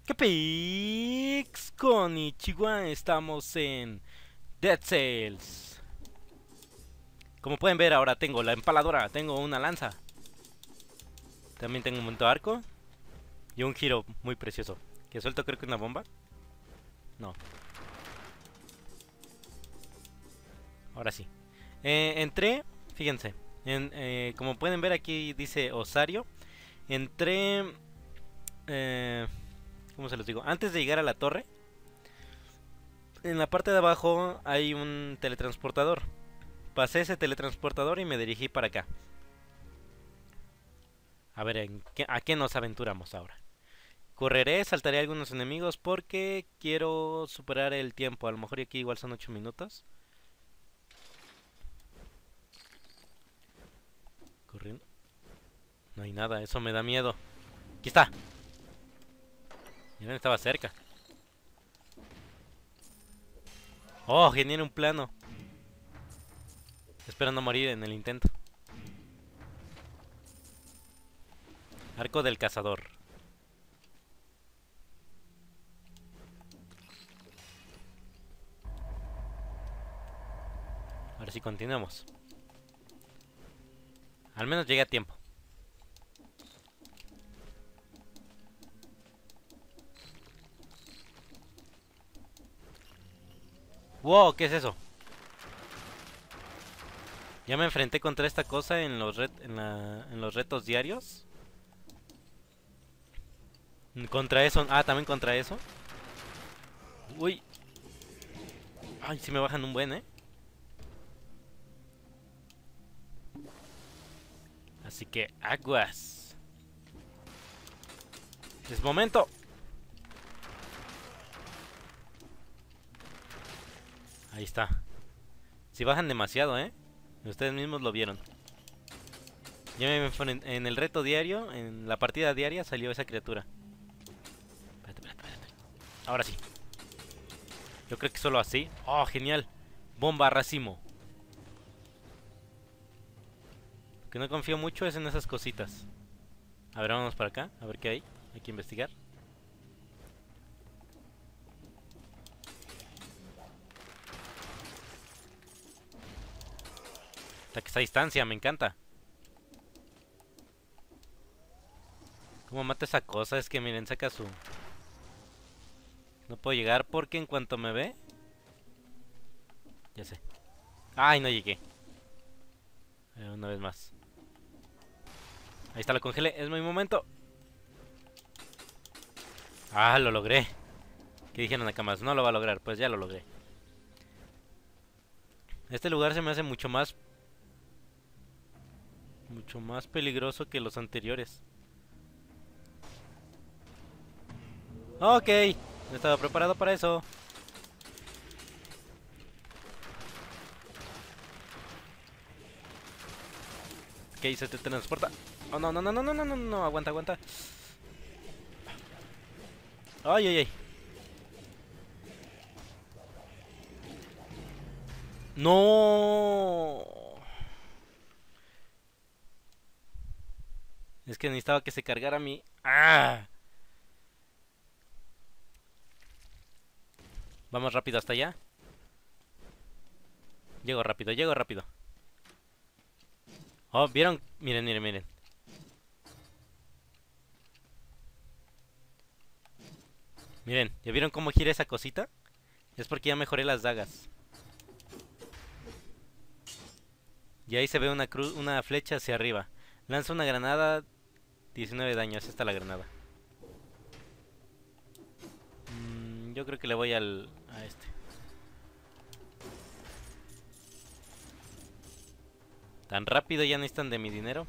¿Qué pics? Konnichiwa, estamos en Dead Cells. Como pueden ver, ahora tengo la empaladora, tengo una lanza. También tengo un momento arco y un giro muy precioso. Que suelto creo que una bomba. No, ahora sí. Entré, fíjense. Como pueden ver aquí dice Osario. Entré... Eh, ¿Cómo se los digo? Antes de llegar a la torre, en la parte de abajo hay un teletransportador. Pasé ese teletransportador y me dirigí para acá. A ver, ¿a qué nos aventuramos ahora? Correré, saltaré a algunos enemigos porque quiero superar el tiempo. A lo mejor aquí igual son 8 minutos. Corriendo. No hay nada, eso me da miedo. Aquí está. Miren, estaba cerca. Oh, genial, un plano. Espero no morir en el intento. Arco del cazador. Ahora sí continuamos. Al menos llegué a tiempo. Wow, ¿qué es eso? Ya me enfrenté contra esta cosa en los retos diarios. Contra eso. Ah, también contra eso. Uy. Ay, si me bajan un buen, ¿eh? Así que aguas. Es momento. Ahí está. Si bajan demasiado, ¿eh? Ustedes mismos lo vieron. Ya en el reto diario, en la partida diaria, salió esa criatura. Espérate. Ahora sí. Yo creo que solo así. Oh, genial. Bomba racimo. Lo que no confío mucho es en esas cositas. A ver, vamos para acá. A ver qué hay. Hay que investigar. Ataques a distancia, me encanta. ¿Cómo mata esa cosa? Es que miren, saca su... No puedo llegar porque en cuanto me ve... Ya sé. Ay, no llegué. Una vez más. Ahí está, lo congelé. Es mi momento. Ah, lo logré. ¿Qué dijeron acá más? No lo va a lograr. Pues ya lo logré. Este lugar se me hace mucho más... Mucho más peligroso que los anteriores. Ok. No estaba preparado para eso. Ok, se te transporta. Oh, no. Aguanta. Ay. No. Es que necesitaba que se cargara mi... ¡Ah! Vamos rápido hasta allá. Llego rápido. Oh, ¿vieron? Miren. Miren, ¿ya vieron cómo gira esa cosita? Es porque ya mejoré las dagas. Y ahí se ve una flecha hacia arriba. Lanza una granada, 19 daños. Esta es la granada. Yo creo que le voy a este. Tan rápido ya necesitan de mi dinero.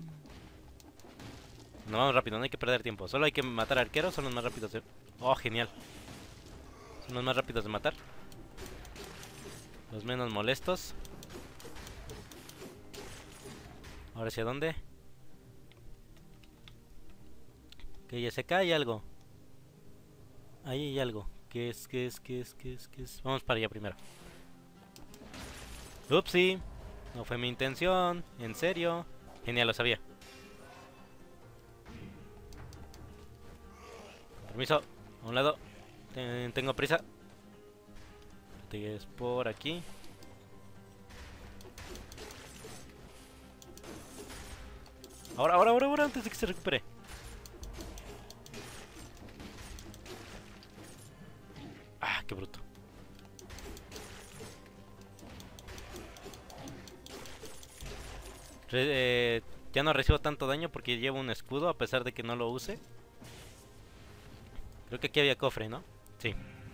No, vamos rápido, no hay que perder tiempo. Solo hay que matar arqueros, son los más rápidos de... Oh, genial. Son los más rápidos de matar. Los menos molestos. Ahora hacia dónde. Que ya se cae algo. Ahí hay algo. ¿Qué es? Vamos para allá primero. Upsi. No fue mi intención. En serio. Genial, lo sabía. Permiso. A un lado. Tengo prisa. Es por aquí. Ahora, antes de que se recupere. Ah, qué bruto. Ya no recibo tanto daño porque llevo un escudo a pesar de que no lo use. Creo que aquí había cofre, ¿no? Sí.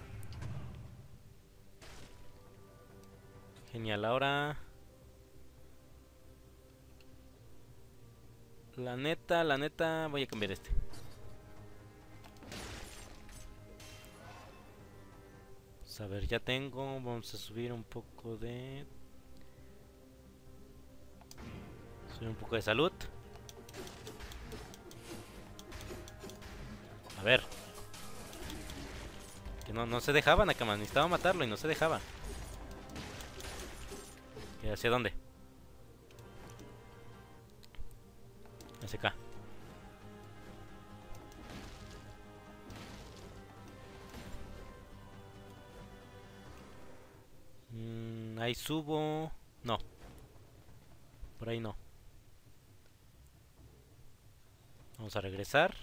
Genial, ahora... La neta, voy a cambiar este. Vamos a ver, ya tengo. Vamos a subir un poco de... Subir un poco de salud. A ver. Que no se dejaba, Nakaman. Necesitaba matarlo y no se dejaba. ¿Hacia dónde? Hacia acá. Ahí subo. No. Por ahí no. Vamos a regresar.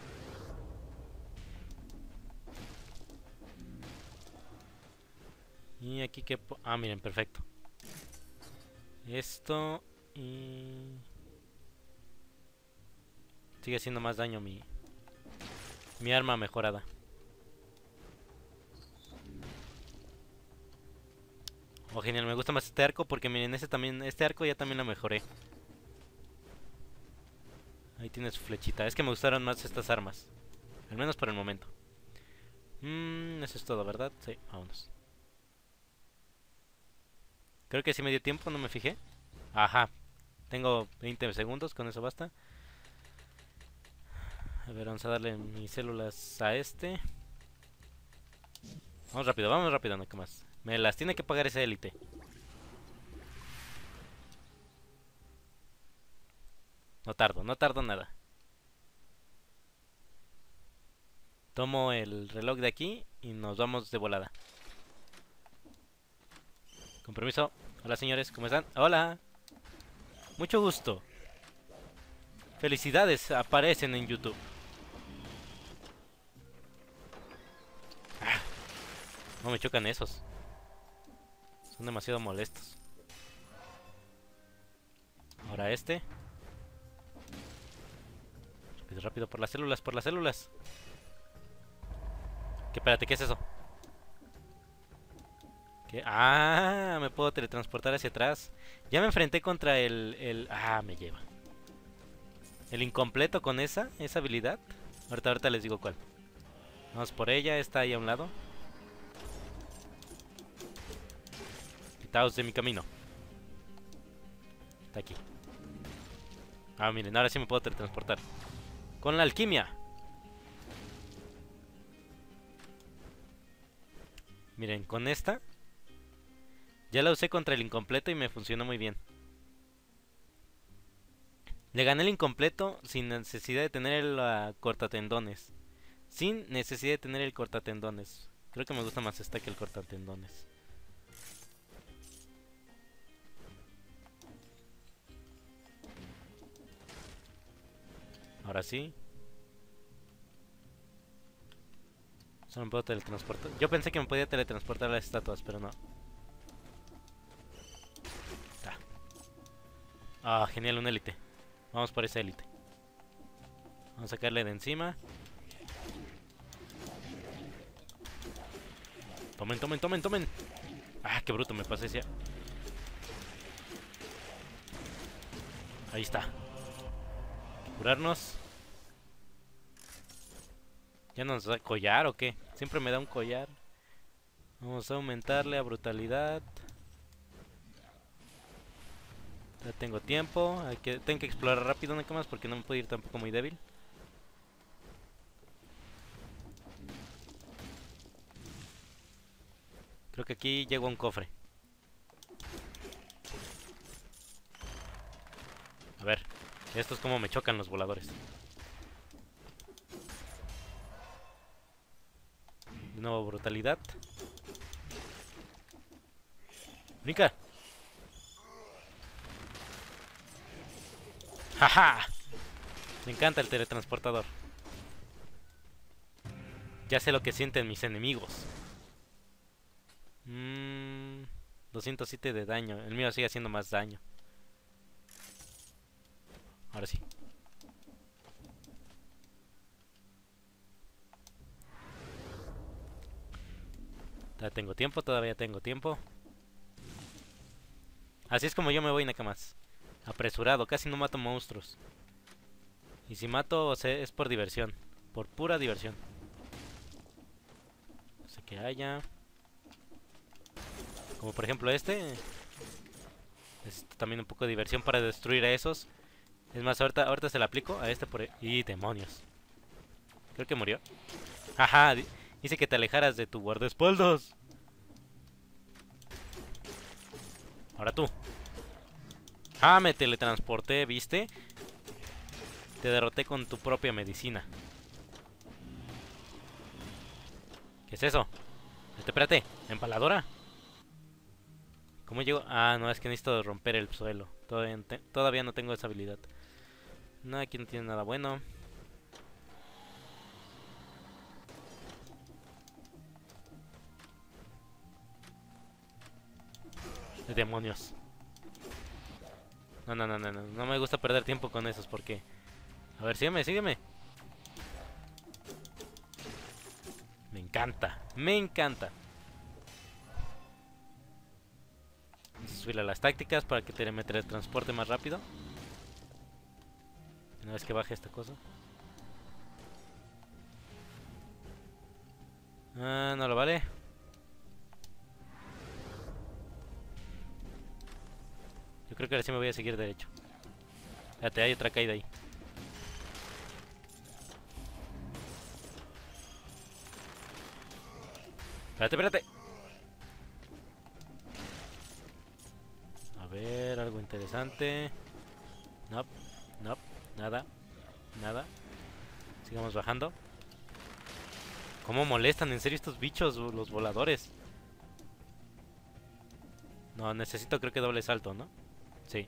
Y aquí que... Ah, miren, perfecto. Esto y... Sigue haciendo más daño mi arma mejorada. Oh, genial, me gusta más este arco porque miren, este arco ya también lo mejoré. Ahí tiene su flechita. Es que me gustaron más estas armas. Al menos por el momento. Eso es todo, ¿verdad? Sí, vámonos. Creo que sí me dio tiempo, no me fijé. Ajá. Tengo 20 segundos, con eso basta. A ver, vamos a darle mis células a este. Vamos rápido, no que más. Me las tiene que pagar esa élite. No tardo nada. Tomo el reloj de aquí y nos vamos de volada. Con permiso. Hola señores, ¿cómo están? Hola. Mucho gusto. Felicidades, aparecen en YouTube. No me chocan esos. Son demasiado molestos. Ahora este. Rápido, por las células. Que espérate, ¿qué es eso? ¿Qué? Ah, me puedo teletransportar hacia atrás. Ya me enfrenté contra Ah, me lleva. El incompleto con esa habilidad. Ahorita les digo cuál. Vamos por ella, está ahí a un lado. Quitaos de mi camino. Está aquí. Ah, miren, ahora sí me puedo teletransportar. Con la alquimia. Miren, con esta ya la usé contra el incompleto y me funcionó muy bien. Le gané el incompleto sin necesidad de tener el cortatendones. Sin necesidad de tener el cortatendones. Creo que me gusta más esta que el cortatendones. Ahora sí. Solo me puedo teletransportar. Yo pensé que me podía teletransportar a las estatuas, pero no. Ah, genial, un élite. Vamos por esa élite. Vamos a sacarle de encima. Tomen. Ah, qué bruto, me pasé ese. Ahí está. Curarnos. ¿Ya nos da collar o qué? Siempre me da un collar. Vamos a aumentarle a brutalidad. Ya tengo tiempo. Tengo que explorar rápido, nada más, porque no me puedo ir tampoco muy débil. Creo que aquí llego a un cofre. A ver, esto es como me chocan los voladores. nuevo brutalidad. ¡Brinca! ¡Jaja! Me encanta el teletransportador. Ya sé lo que sienten mis enemigos. 207 de daño. El mío sigue haciendo más daño. Ahora sí. Todavía tengo tiempo, todavía tengo tiempo. Así es como yo me voy, Nakamas. Apresurado, casi no mato monstruos. Y si mato, o sea, es por diversión. Por pura diversión. No sé qué haya. Como por ejemplo este. Es también un poco de diversión para destruir a esos. Es más, ahorita se la aplico a este por... ¡Y demonios! Creo que murió. ¡Ajá! Dice que te alejaras de tu guardaespaldas. Ahora tú. ¡Ah! Me teletransporté, ¿viste? Te derroté con tu propia medicina. ¿Qué es eso? Espérate, ¿empaladora? ¿Cómo llego? Ah, no, es que necesito romper el suelo. Todavía no tengo esa habilidad. No, aquí no tiene nada bueno. Demonios. No, no, no, no, no. No me gusta perder tiempo con esos porque... A ver, sígueme, sígueme. Me encanta, me encanta. Vamos a subirle a las tácticas para que me teletransporte más rápido. Una vez que baje esta cosa. Ah, no lo vale. Yo creo que ahora sí me voy a seguir derecho. Espérate, hay otra caída ahí. Espérate, espérate. A ver, algo interesante. No, no, nada, nada. Sigamos bajando. ¿Cómo molestan en serio estos bichos, los voladores? No, necesito creo que doble salto, ¿no? Sí.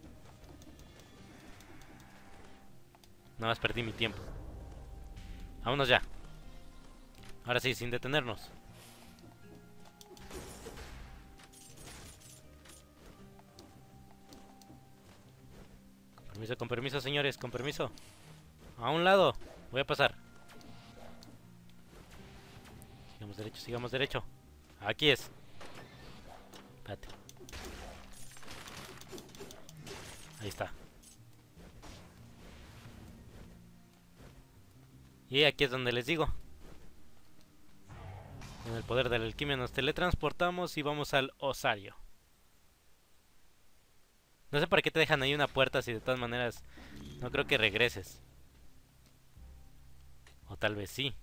Nada más perdí mi tiempo. Vámonos ya. Ahora sí, sin detenernos. Con permiso, señores, con permiso. A un lado. Voy a pasar. Sigamos derecho, sigamos derecho. Aquí es. Espérate. Ahí está. Y aquí es donde les digo. Con el poder de la alquimia nos teletransportamos y vamos al osario. No sé para qué te dejan ahí una puerta si de todas maneras no creo que regreses. O tal vez sí.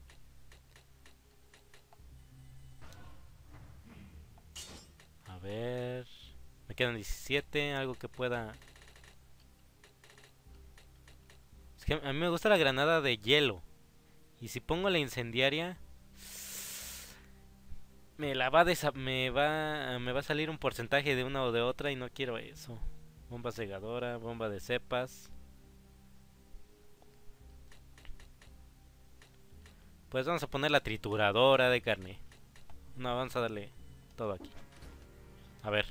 A ver... Me quedan 17, algo que pueda... Es que a mí me gusta la granada de hielo. Y si pongo la incendiaria... Me va a salir un porcentaje de una o de otra y no quiero eso. Bomba cegadora, bomba de cepas. Pues vamos a poner la trituradora de carne. No, vamos a darle todo aquí. A ver.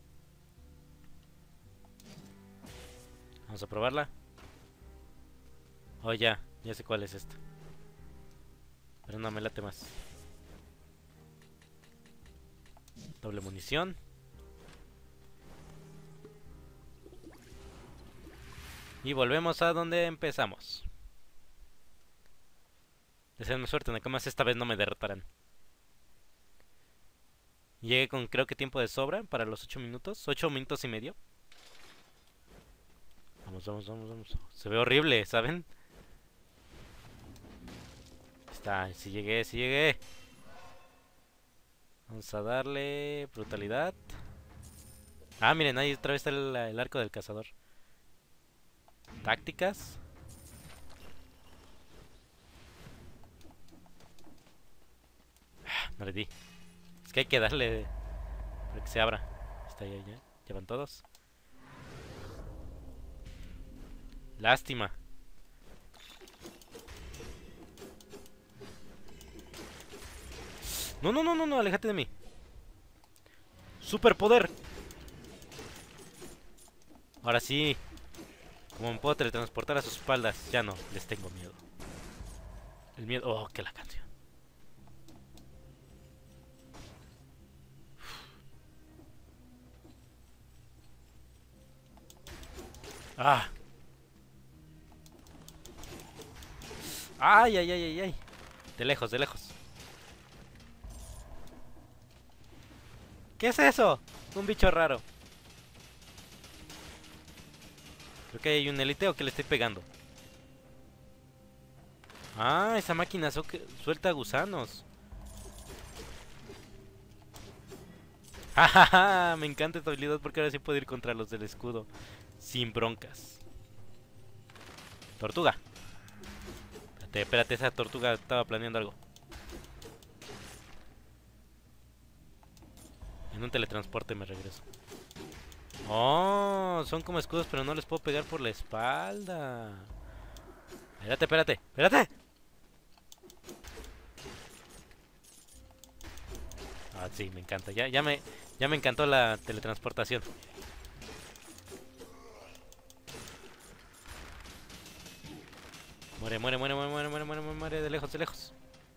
Vamos a probarla. Oh, ya sé cuál es esta. Pero no me late más. Doble munición. Y volvemos a donde empezamos. Deseenme suerte, Nakamas, esta vez no me derrotarán. Llegué con creo que tiempo de sobra para los 8 minutos. 8 minutos y medio. Vamos, vamos, vamos, vamos. Se ve horrible, ¿saben? Está, si llegué, si llegué. Vamos a darle brutalidad. Ah, miren, ahí otra vez está el arco del cazador. Tácticas. No le di. Es que hay que darle para que se abra. Está ahí, ya. Llevan todos. Lástima. No, no, no, no, no, aléjate de mí. Superpoder. Ahora sí. Como me puedo teletransportar a sus espaldas, ya no, les tengo miedo. El miedo... Oh, que la canción. Ah. Ay, ay, ay, ay, ay. De lejos, de lejos. ¿Qué es eso? Un bicho raro. Creo que hay un eliteo que le estoy pegando. Ah, esa máquina suelta gusanos. Jajaja, me encanta esta habilidad porque ahora sí puedo ir contra los del escudo sin broncas. Tortuga. Espérate, espérate, esa tortuga estaba planeando algo. En un teletransporte me regreso. Oh, son como escudos, pero no les puedo pegar por la espalda. Espérate, espérate, espérate. Ah, sí, me encanta. Ya me encantó la teletransportación. Muere, muere, muere, muere, muere, muere, muere, muere, muere, de lejos, de lejos.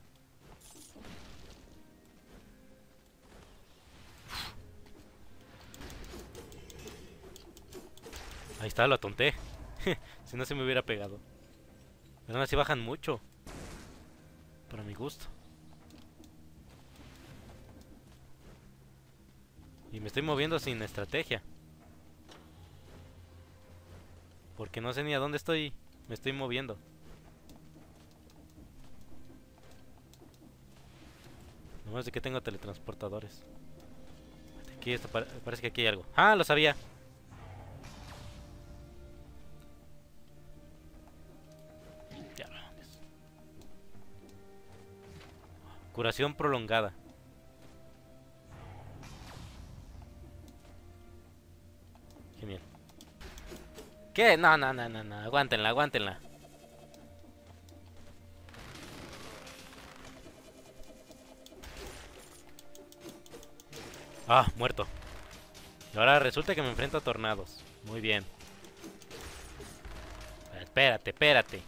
Ahí está, lo atonté. Si no se me hubiera pegado. Pero aún así bajan mucho. Para mi gusto. Y me estoy moviendo sin estrategia. Porque no sé ni a dónde me estoy moviendo. Nomás de que tengo teletransportadores. Aquí esto parece que aquí hay algo. ¡Ah, lo sabía! Ya, vamos. Curación prolongada. Genial. ¿Qué? No, no, no, no, no. Aguántenla, aguántenla. Ah, muerto. Y ahora resulta que me enfrento a tornados. Muy bien. Espérate, espérate.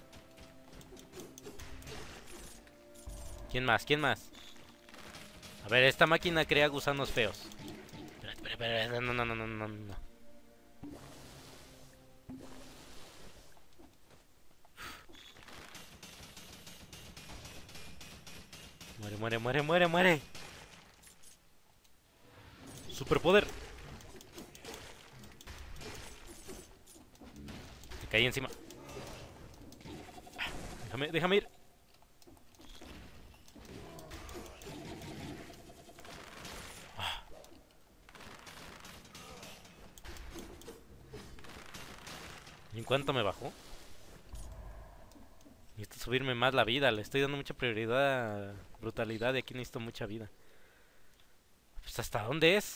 ¿Quién más? ¿Quién más? A ver, esta máquina crea gusanos feos. Espérate, espérate, espérate. No, no, no, no, no, no. Muere, muere, muere, muere, muere. Superpoder. Me caí encima. Déjame ir. ¿Y en cuánto me bajó? Necesito subirme más la vida. Le estoy dando mucha prioridad a brutalidad y aquí necesito mucha vida. Pues ¿hasta dónde es?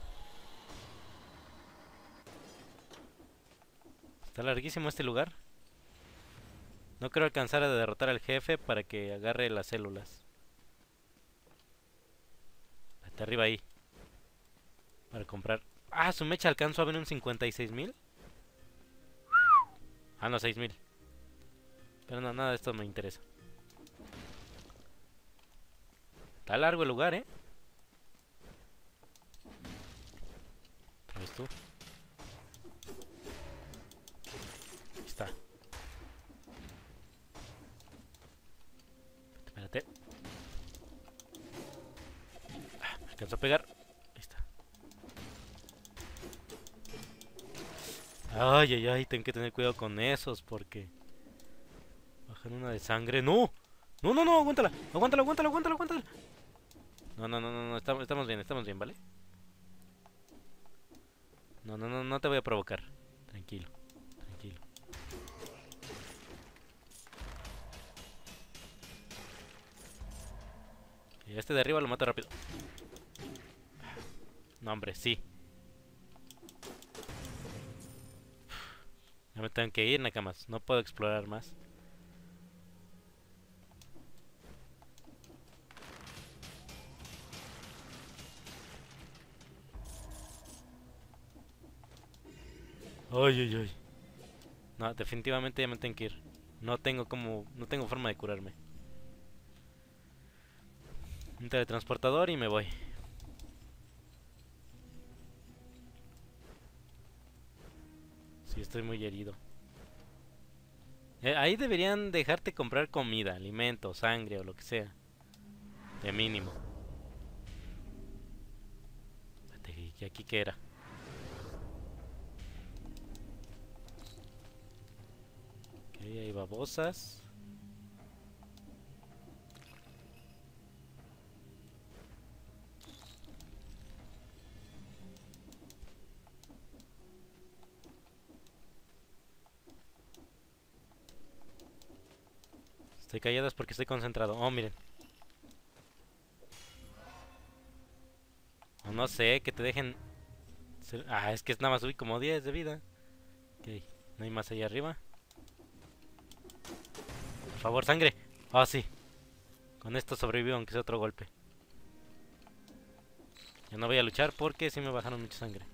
Está larguísimo este lugar. No creo alcanzar a derrotar al jefe para que agarre las células. Hasta arriba ahí. Para comprar. Ah, su mecha alcanzó a ver un 56,000. Ah, no, 6,000. Pero no, nada de esto me interesa. Está largo el lugar, ¿eh? ¿Otra vez tú? Ahí está. Espérate. Ah, me alcanzó a pegar. Ahí está. Ay, ay, ay, tengo que tener cuidado con esos porque... Bajan una de sangre. ¡No! ¡No, no, no! ¡Aguántala! ¡Aguántala, aguántala, aguántala, aguántala! No, no, no, no, no. Estamos bien, ¿vale? No, no, no, no te voy a provocar. Tranquilo, tranquilo. Ok. Y este de arriba lo mato rápido. No, hombre, sí. Ya me tengo que ir, Nakamas. No puedo explorar más. Ay, ay, ay. No, definitivamente ya me tengo que ir. No tengo como... No tengo forma de curarme. Un teletransportador y me voy. Sí, estoy muy herido. Ahí deberían dejarte comprar comida, alimento, sangre o lo que sea. De mínimo. Espérate, ¿y aquí qué era? Ok, hay babosas. Estoy calladas porque estoy concentrado. Oh, miren. O no sé, que te dejen... Ah, es que nada más subí como 10 de vida. Ok, no hay más allá arriba. Por favor, sangre. Ah, sí. Con esto sobrevivo aunque sea otro golpe. Ya no voy a luchar porque sí me bajaron mucha sangre.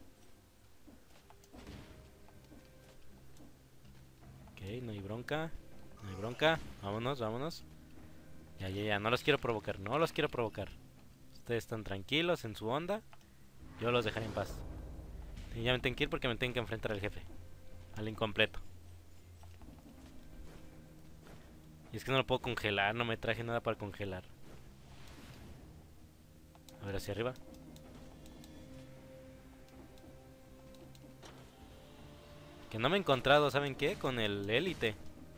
Ok, no hay bronca. No hay bronca. Vámonos, vámonos. Ya, ya, ya. No los quiero provocar. No los quiero provocar. Ustedes están tranquilos en su onda. Yo los dejaré en paz. Y ya me tengo que ir porque me tengo que enfrentar al jefe. Al incompleto. Y es que no lo puedo congelar. No me traje nada para congelar. A ver, hacia arriba. Que no me he encontrado, ¿saben qué? Con el élite.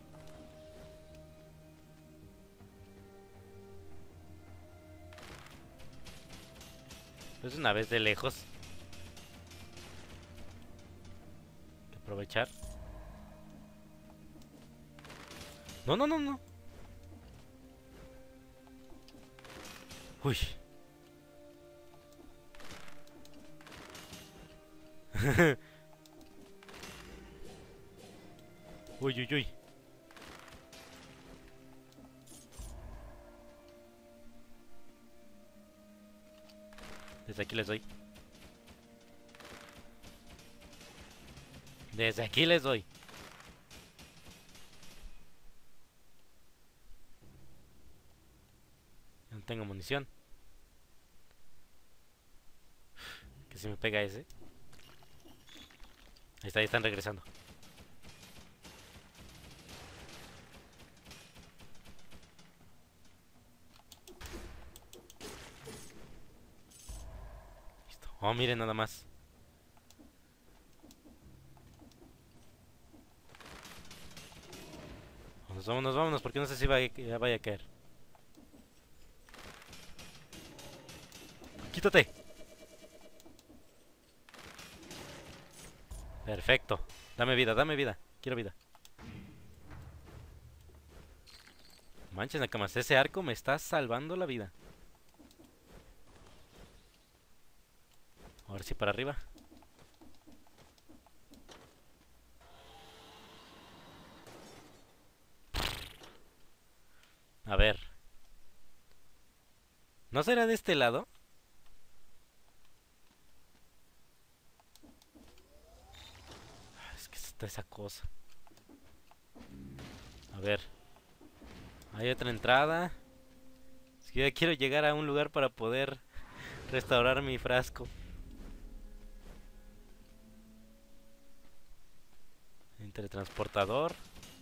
Pues una vez de lejos. Hay que aprovechar. No, no, no, no. Uy. Uy, uy, uy. Desde aquí les doy. Desde aquí les doy. No tengo munición. Que si me pega ese. Ahí está, ahí están regresando. Listo. Oh, miren nada más. Vámonos, vámonos, vámonos, porque no sé si ya vaya a caer. ¡Quítate! Perfecto. Dame vida, dame vida. Quiero vida. Manches, Nakamas, ese arco me está salvando la vida. Ahora sí para arriba. A ver. ¿No será de este lado? Es que está esa cosa. A ver. Hay otra entrada. Es que ya quiero llegar a un lugar para poder restaurar mi frasco. El teletransportador.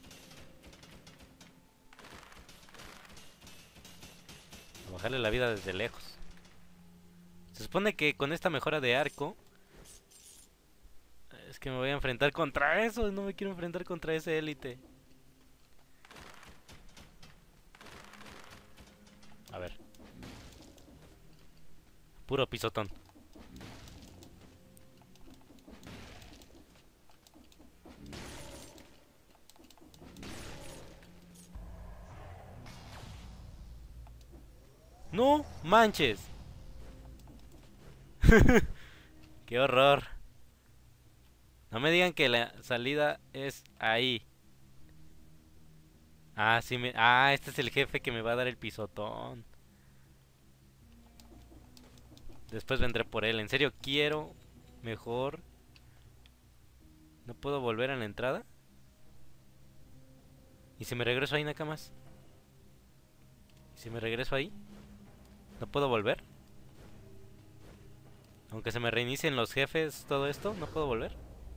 A bajarle la vida desde lejos. Se supone que con esta mejora de arco... Es que me voy a enfrentar contra eso. No me quiero enfrentar contra ese élite. A ver. Puro pisotón. No manches. Qué horror. No me digan que la salida es ahí. Ah, sí me... Ah, este es el jefe que me va a dar el pisotón. Después vendré por él. En serio, quiero mejor... ¿No puedo volver a la entrada? ¿Y si me regreso ahí, Nakamas? ¿Y si me regreso ahí? ¿No puedo volver? Aunque se me reinicien los jefes, todo esto, ¿no puedo volver?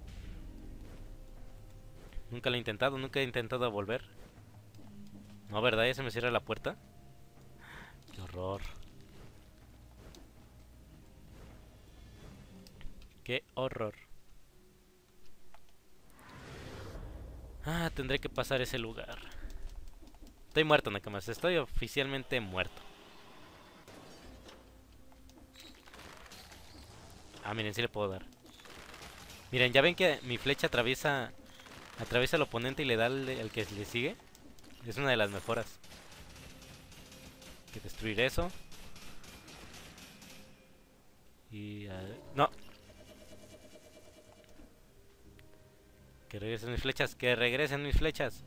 Nunca lo he intentado, nunca he intentado volver. No, ¿verdad? ¿Ya se me cierra la puerta? Qué horror. Qué horror. Ah, tendré que pasar ese lugar. Estoy muerto, Nakamas. Estoy oficialmente muerto. Ah, miren, sí le puedo dar. Miren, ya ven que mi flecha atraviesa al oponente y le da al que le sigue. Es una de las mejoras. Hay que destruir eso. Y... no. Que regresen mis flechas. Que regresen mis flechas.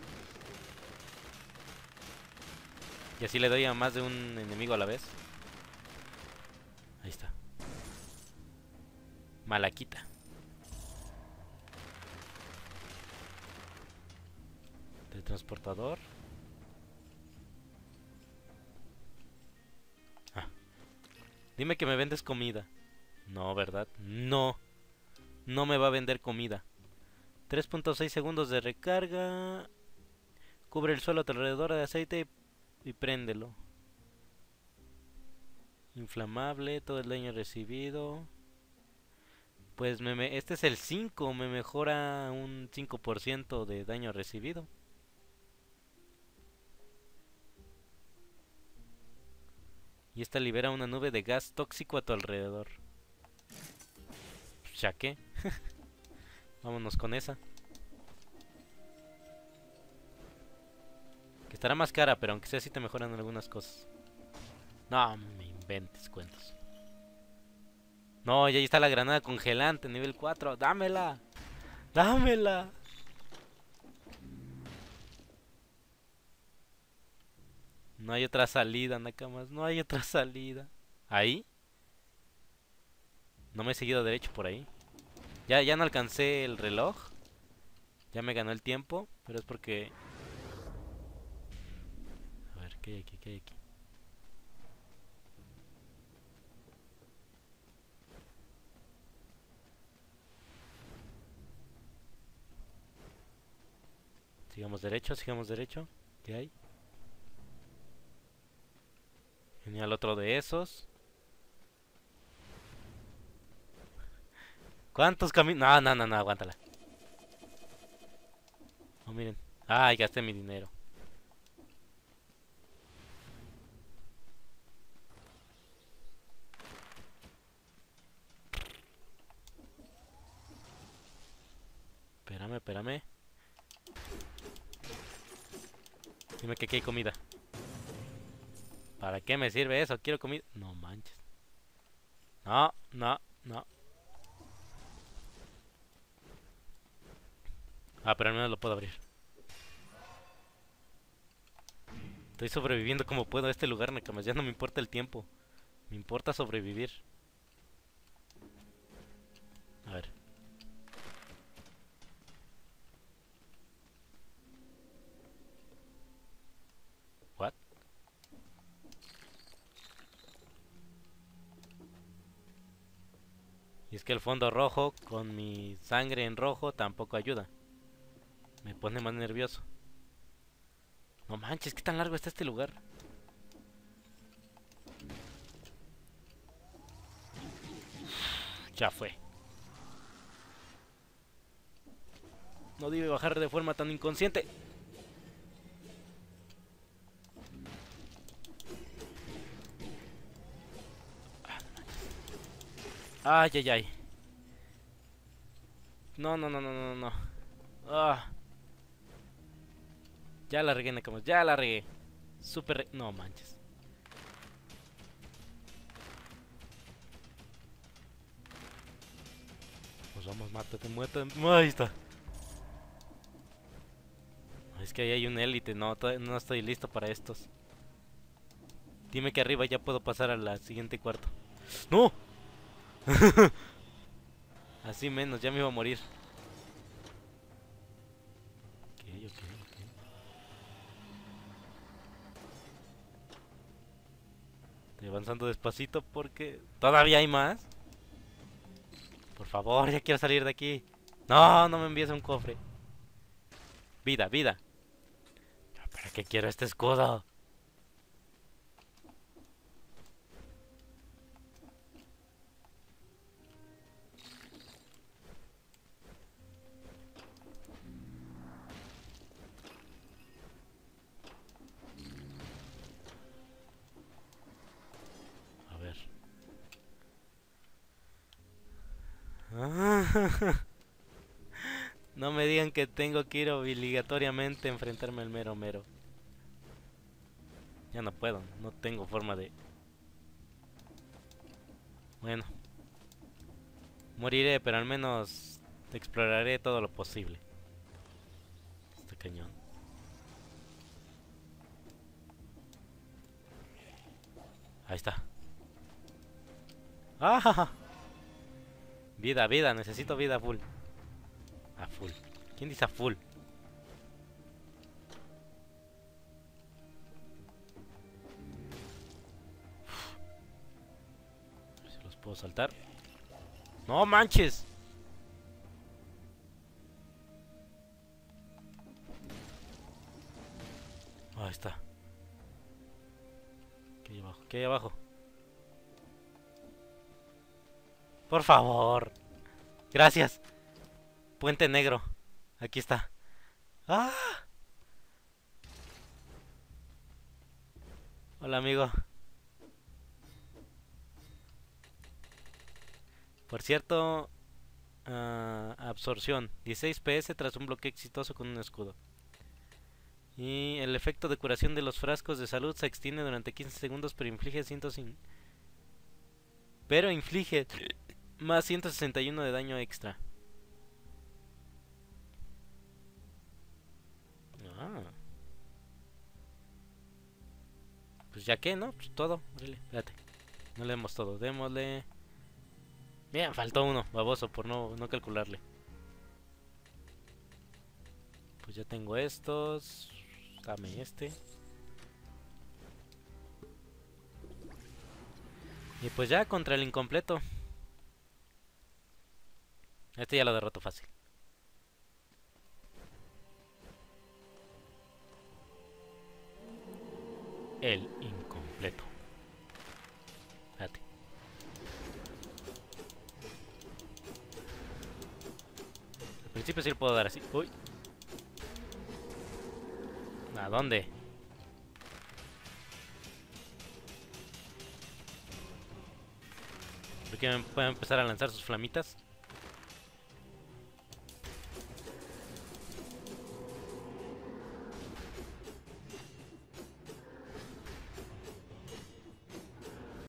Y así le doy a más de un enemigo a la vez. Ahí está. Malaquita. Del transportador. Ah. Dime que me vendes comida. No, ¿verdad? No. No me va a vender comida. 3.6 segundos de recarga. Cubre el suelo alrededor de aceite y préndelo. Inflamable, todo el daño recibido. Pues este es el 5, me mejora un 5% de daño recibido. Y esta libera una nube de gas tóxico a tu alrededor. Ya que. Vámonos con esa. Que estará más cara, pero aunque sea así te mejoran algunas cosas. No me inventes cuentos. No, y ahí está la granada congelante, nivel 4. ¡Dámela! ¡Dámela! No hay otra salida, Nakamas. No hay otra salida. ¿Ahí? No me he seguido derecho por ahí. Ya no alcancé el reloj. Ya me ganó el tiempo. Pero es porque... A ver, ¿qué hay aquí? ¿Qué hay aquí? Sigamos derecho, sigamos derecho. ¿Qué hay? Genial, otro de esos. ¿Cuántos caminos? No, aguántala. Oh, miren. Ay, gasté mi dinero. Espérame. Dime que aquí hay comida. ¿Para qué me sirve eso? Quiero comida. No manches. No. Ah, pero al menos lo puedo abrir. Estoy sobreviviendo como puedo a este lugar, Nakamas. Ya no me importa el tiempo. Me importa sobrevivir. A ver. What? Y es que el fondo rojo con mi sangre en rojo tampoco ayuda. Me pone más nervioso. No manches, ¿qué tan largo está este lugar? Ya fue. No debe bajar de forma tan inconsciente. Ay. No. Ah, ya la regué, Nakamas. Ya la regué. No manches. vamos, mátate, muérdete. Ahí está. Es que ahí hay un élite, no, no estoy listo para estos. Dime que arriba ya puedo pasar a la siguiente cuarto. ¡No! Así menos, ya me iba a morir. Ok, ok, ok. Estoy avanzando despacito porque todavía hay más. Por favor, ya quiero salir de aquí. No, no me envíes un cofre. Vida, vida. ¿Para qué quiero este escudo? A ver. No me digan que tengo que ir obligatoriamente a enfrentarme al mero mero. Ya no puedo, no tengo forma de... Bueno. Moriré, pero al menos exploraré todo lo posible. Este cañón. Ahí está. ¡Ah! Vida, vida, necesito vida full. A full. ¿Quién dice a full? A ver si los puedo saltar. ¡No manches! Ahí está. ¿Qué hay abajo? ¿Qué hay abajo? Por favor. Gracias. Puente negro. Aquí está. ¡Ah! Hola, amigo. Por cierto, absorción. 16 PS tras un bloqueo exitoso con un escudo. Y el efecto de curación de los frascos de salud se extiende durante 15 segundos, pero inflige más 161 de daño extra. Ah. Pues ya que, ¿no? Pues todo. Órale, espérate. No le demos todo. Démosle... Bien, faltó uno, baboso, por no calcularle. Pues ya tengo estos. Dame este. Y pues ya contra el incompleto. Este ya lo derroto fácil. El incompleto. Espérate. Al principio sí lo puedo dar así. Uy. ¿A dónde? ¿Por qué me pueden empezar a lanzar sus flamitas?